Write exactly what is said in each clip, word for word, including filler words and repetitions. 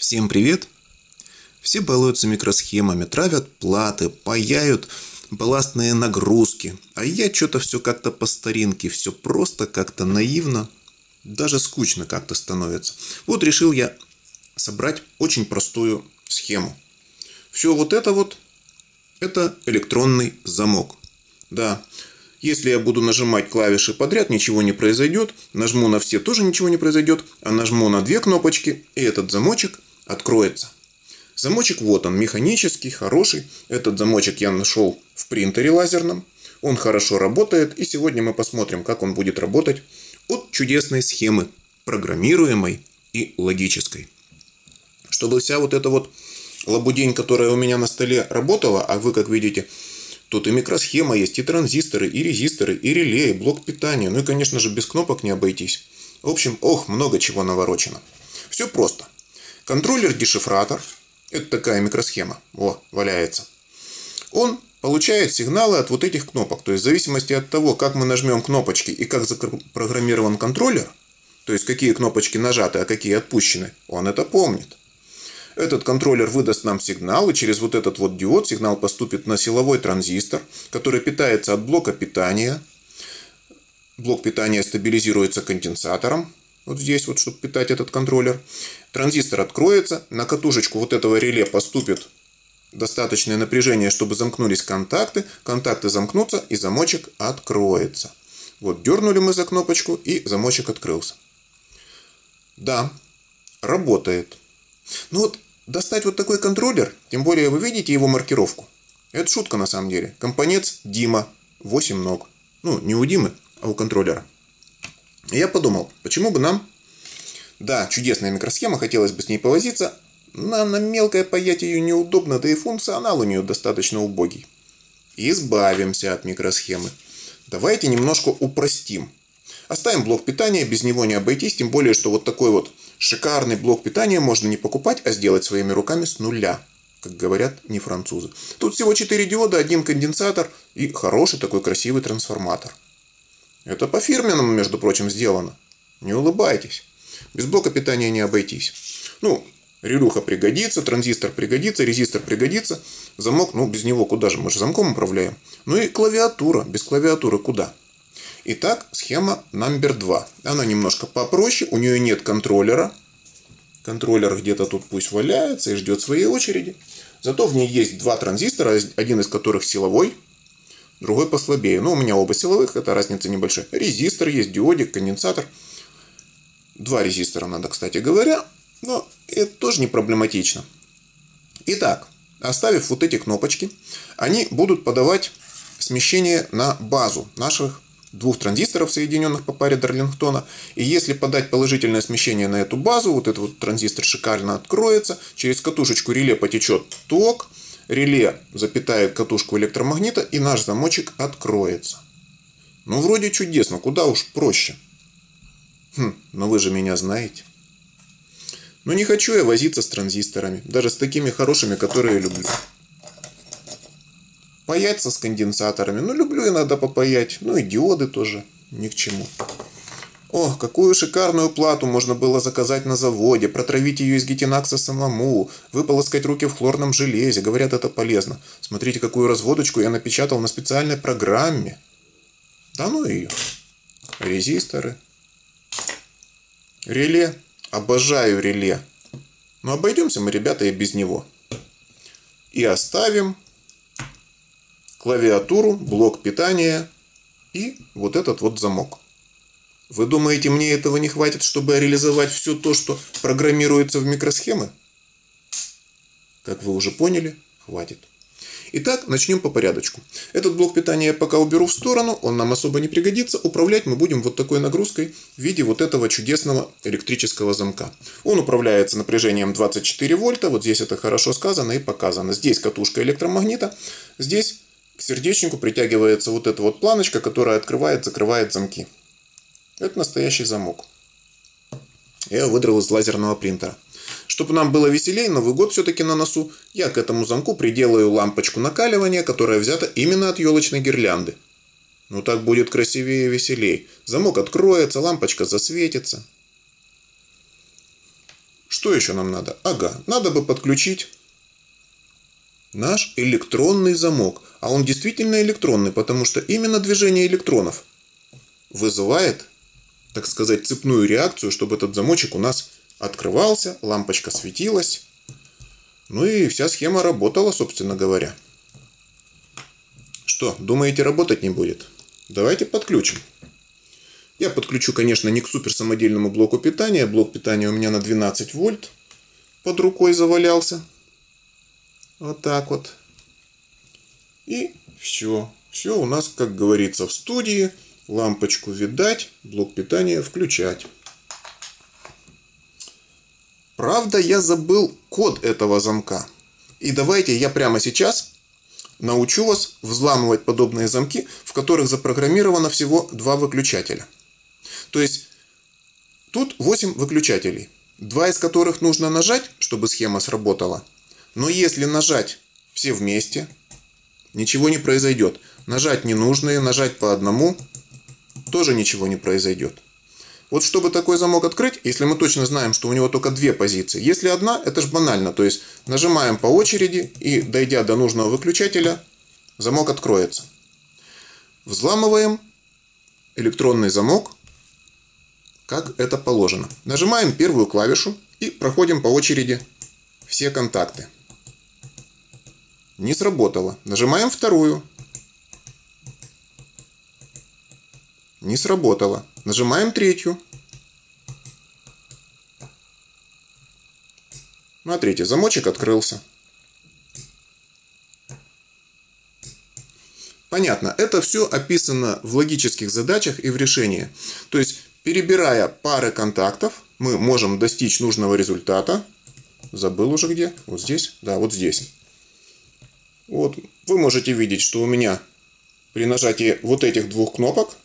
Всем привет! Все балуются микросхемами, травят платы, паяют балластные нагрузки. А я что-то все как-то по старинке, все просто, как-то наивно, даже скучно как-то становится. Вот решил я собрать очень простую схему. Все вот это вот, это электронный замок. Да, если я буду нажимать клавиши подряд, ничего не произойдет. Нажму на все, тоже ничего не произойдет. А нажму на две кнопочки, и этот замочек откроется. Замочек вот он, механический, хороший. Этот замочек я нашел в принтере лазерном. Он хорошо работает. И сегодня мы посмотрим, как он будет работать от чудесной схемы, программируемой и логической. Чтобы вся вот эта вот лабудень, которая у меня на столе работала, а вы, как видите, тут и микросхема есть, и транзисторы, и резисторы, и реле, и блок питания. Ну и, конечно же, без кнопок не обойтись. В общем, ох, много чего наворочено. Все просто. Контроллер-дешифратор. Это такая микросхема. О, валяется. Он получает сигналы от вот этих кнопок. То есть, в зависимости от того, как мы нажмем кнопочки и как запрограммирован контроллер, то есть, какие кнопочки нажаты, а какие отпущены, он это помнит. Этот контроллер выдаст нам сигнал, и через вот этот вот диод сигнал поступит на силовой транзистор, который питается от блока питания. Блок питания стабилизируется конденсатором. Вот здесь вот, чтобы питать этот контроллер. Транзистор откроется, на катушечку вот этого реле поступит достаточное напряжение, чтобы замкнулись контакты. Контакты замкнутся, и замочек откроется. Вот дернули мы за кнопочку, и замочек открылся. Да, работает. Ну вот, достать вот такой контроллер, тем более вы видите его маркировку. Это шутка на самом деле. Компонент Дима, восемь ног. Ну, не у Димы, а у контроллера. И я подумал, почему бы нам... Да, чудесная микросхема, хотелось бы с ней повозиться, но она мелкая, паять ее неудобно, да и функционал у нее достаточно убогий. Избавимся от микросхемы. Давайте немножко упростим. Оставим блок питания, без него не обойтись, тем более, что вот такой вот шикарный блок питания можно не покупать, а сделать своими руками с нуля. Как говорят не французы. Тут всего четыре диода, один конденсатор и хороший такой красивый трансформатор. Это по-фирменному, между прочим, сделано. Не улыбайтесь. Без блока питания не обойтись. Ну, релюха пригодится, транзистор пригодится, резистор пригодится. Замок, ну, без него куда же? Мы же замком управляем. Ну и клавиатура. Без клавиатуры куда? Итак, схема номер два. Она немножко попроще. У нее нет контроллера. Контроллер где-то тут пусть валяется и ждет своей очереди. Зато в ней есть два транзистора, один из которых силовой, другой послабее. Но у меня оба силовых, это разница небольшая. Резистор есть, диодик, конденсатор. Два резистора надо, кстати говоря. Но это тоже не проблематично. Итак, оставив вот эти кнопочки, они будут подавать смещение на базу наших двух транзисторов, соединенных по паре Дарлингтона. И если подать положительное смещение на эту базу, вот этот вот транзистор шикарно откроется, через катушечку реле потечет ток, реле запитает катушку электромагнита, и наш замочек откроется. Ну, вроде чудесно, куда уж проще. Хм, но вы же меня знаете. Но не хочу я возиться с транзисторами, даже с такими хорошими, которые люблю. Паяться с конденсаторами, ну, люблю иногда попаять, ну и диоды тоже ни к чему. О, какую шикарную плату можно было заказать на заводе, протравить ее из гетинакса самому, выполоскать руки в хлорном железе, говорят, это полезно. Смотрите, какую разводочку я напечатал на специальной программе. Да ну ее. Резисторы. Реле. Обожаю реле. Но обойдемся мы, ребята, и без него. И оставим клавиатуру, блок питания и вот этот вот замок. Вы думаете, мне этого не хватит, чтобы реализовать все то, что программируется в микросхемы? Как вы уже поняли, хватит. Итак, начнем по порядочку. Этот блок питания я пока уберу в сторону, он нам особо не пригодится. Управлять мы будем вот такой нагрузкой в виде вот этого чудесного электрического замка. Он управляется напряжением двадцать четыре вольта, вот здесь это хорошо сказано и показано. Здесь катушка электромагнита, здесь к сердечнику притягивается вот эта вот планочка, которая открывает, закрывает замки. Это настоящий замок. Я его выдрал из лазерного принтера. Чтобы нам было веселей, Новый год все-таки на носу, я к этому замку приделаю лампочку накаливания, которая взята именно от елочной гирлянды. Ну так будет красивее и веселей. Замок откроется, лампочка засветится. Что еще нам надо? Ага, надо бы подключить наш электронный замок. А он действительно электронный, потому что именно движение электронов вызывает, так сказать, цепную реакцию, чтобы этот замочек у нас открывался, лампочка светилась. Ну и вся схема работала, собственно говоря. Что, думаете, работать не будет? Давайте подключим. Я подключу, конечно, не к суперсамодельному блоку питания. Блок питания у меня на двенадцать вольт под рукой завалялся. Вот так вот. И все. Все у нас, как говорится, в студии. Лампочку видать, блок питания включать. Правда, я забыл код этого замка. И давайте я прямо сейчас научу вас взламывать подобные замки, в которых запрограммировано всего два выключателя. То есть тут восемь выключателей, два из которых нужно нажать, чтобы схема сработала. Но если нажать все вместе, ничего не произойдет. Нажать ненужные, нажать по одному, тоже ничего не произойдет. Вот чтобы такой замок открыть, если мы точно знаем, что у него только две позиции. Если одна, это ж банально. То есть нажимаем по очереди и, дойдя до нужного выключателя, замок откроется. Взламываем электронный замок, как это положено. Нажимаем первую клавишу и проходим по очереди все контакты. Не сработало. Нажимаем вторую. Не сработало. Нажимаем третью. Смотрите, замочек открылся. Понятно, это все описано в логических задачах и в решении. То есть, перебирая пары контактов, мы можем достичь нужного результата. Забыл уже где? Вот здесь? Да, вот здесь. Вот, вы можете видеть, что у меня при нажатии вот этих двух кнопок,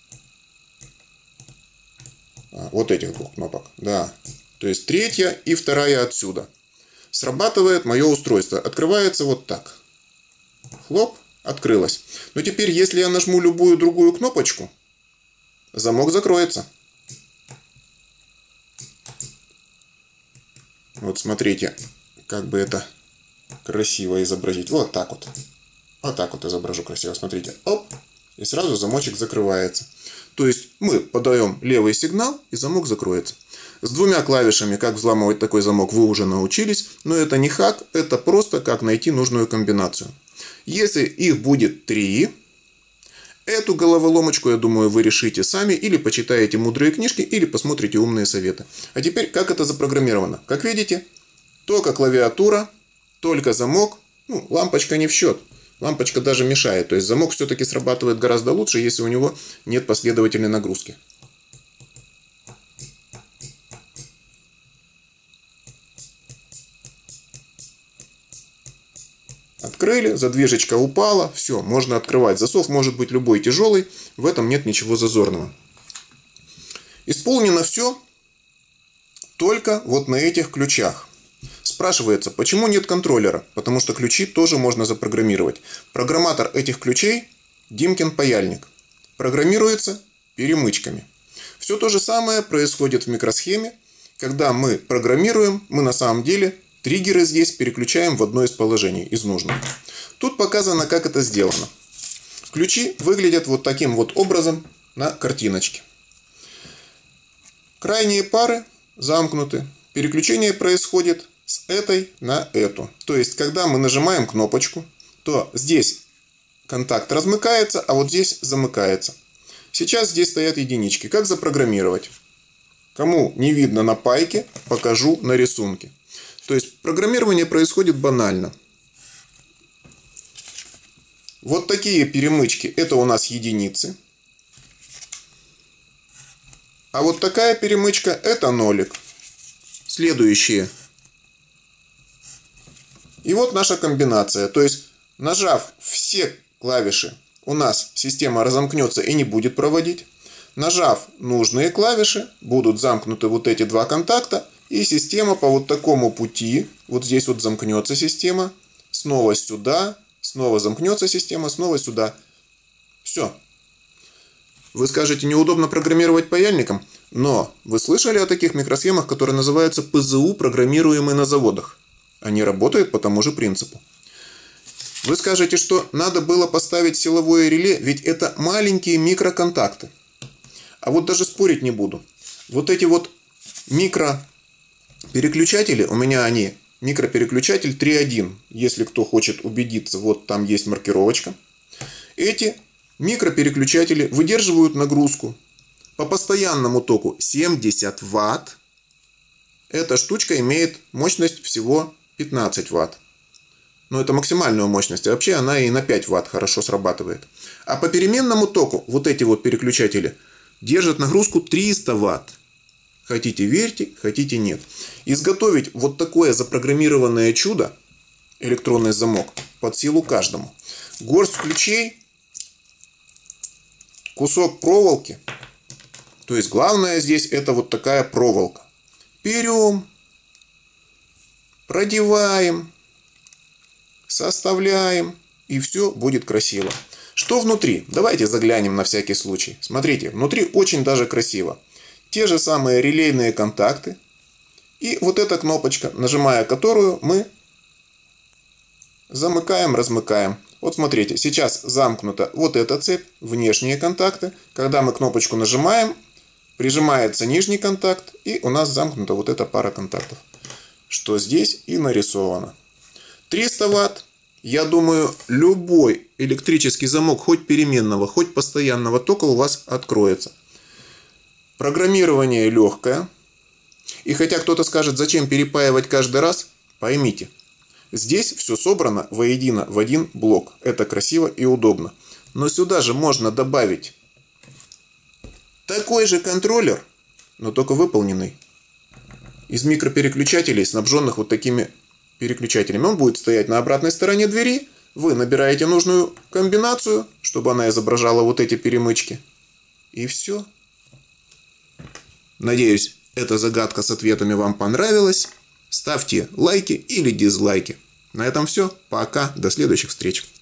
а, вот этих двух кнопок, да, то есть третья и вторая отсюда, срабатывает мое устройство. Открывается вот так. Хлоп, открылось. Но теперь, если я нажму любую другую кнопочку, замок закроется. Вот смотрите, как бы это красиво изобразить. Вот так вот. Вот так вот изображу красиво. Смотрите. Оп. И сразу замочек закрывается. То есть мы подаем левый сигнал, и замок закроется. С двумя клавишами, как взламывать такой замок, вы уже научились. Но это не хак, это просто как найти нужную комбинацию. Если их будет три, эту головоломочку, я думаю, вы решите сами. Или почитаете мудрые книжки, или посмотрите умные советы. А теперь, как это запрограммировано? Как видите, только клавиатура, только замок. Ну, лампочка не в счет. Лампочка даже мешает. То есть замок все-таки срабатывает гораздо лучше, если у него нет последовательной нагрузки. Открыли, задвижечка упала, все, можно открывать. Засов может быть любой тяжелый, в этом нет ничего зазорного. Исполнено все только вот на этих ключах. Спрашивается, почему нет контроллера? Потому что ключи тоже можно запрограммировать. Программатор этих ключей Димкин паяльник. Программируется перемычками. Все то же самое происходит в микросхеме. Когда мы программируем, мы на самом деле триггеры здесь переключаем в одно из положений, из нужных. Тут показано, как это сделано. Ключи выглядят вот таким вот образом на картиночке. Крайние пары замкнуты. Переключение происходит с этой на эту. То есть, когда мы нажимаем кнопочку, то здесь контакт размыкается, а вот здесь замыкается. Сейчас здесь стоят единички. Как запрограммировать? Кому не видно на пайке, покажу на рисунке. То есть, программирование происходит банально. Вот такие перемычки, это у нас единицы. А вот такая перемычка, это нолик. Следующие. И вот наша комбинация. То есть, нажав все клавиши, у нас система разомкнется и не будет проводить. Нажав нужные клавиши, будут замкнуты вот эти два контакта. И система по вот такому пути, вот здесь вот замкнется система, снова сюда, снова замкнется система, снова сюда. Все. Вы скажете, неудобно программировать паяльником? Но вы слышали о таких микросхемах, которые называются пэ зэ у, программируемые на заводах? Они работают по тому же принципу. Вы скажете, что надо было поставить силовое реле, ведь это маленькие микроконтакты. А вот даже спорить не буду. Вот эти вот микропереключатели, у меня они микропереключатель три один. Если кто хочет убедиться, вот там есть маркировочка. Эти микропереключатели выдерживают нагрузку по постоянному току семьдесят ватт. Эта штучка имеет мощность всего пятнадцать ватт. Но это максимальную мощность. А вообще она и на пять ватт хорошо срабатывает. А по переменному току вот эти вот переключатели держат нагрузку триста ватт. Хотите верьте, хотите нет. Изготовить вот такое запрограммированное чудо, электронный замок, под силу каждому. Горсть ключей, кусок проволоки. То есть главное здесь это вот такая проволока. Берем, продеваем, составляем, и все будет красиво. Что внутри? Давайте заглянем на всякий случай. Смотрите, внутри очень даже красиво. Те же самые релейные контакты. И вот эта кнопочка, нажимая которую мы замыкаем, размыкаем. Вот смотрите, сейчас замкнута вот эта цепь, внешние контакты. Когда мы кнопочку нажимаем, прижимается нижний контакт, и у нас замкнута вот эта пара контактов. Что здесь и нарисовано. триста ватт. Я думаю, любой электрический замок, хоть переменного, хоть постоянного тока, у вас откроется. Программирование легкое. И хотя кто-то скажет, зачем перепаивать каждый раз, поймите. Здесь все собрано воедино в один блок. Это красиво и удобно. Но сюда же можно добавить такой же контроллер, но только выполненный из микропереключателей, снабженных вот такими переключателями. Он будет стоять на обратной стороне двери. Вы набираете нужную комбинацию, чтобы она изображала вот эти перемычки. И все. Надеюсь, эта загадка с ответами вам понравилась. Ставьте лайки или дизлайки. На этом все. Пока. До следующих встреч.